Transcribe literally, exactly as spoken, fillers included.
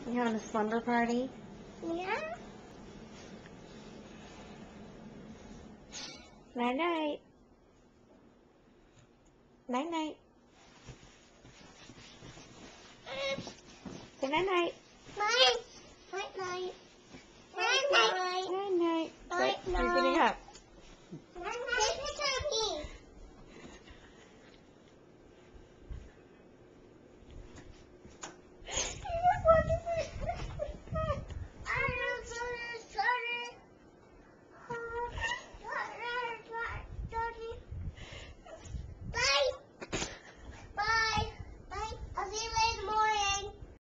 You having a slumber party? Yeah. Night night. Night night. Say night night. Night. Night night. Night night. Night night. Night You're getting night. up.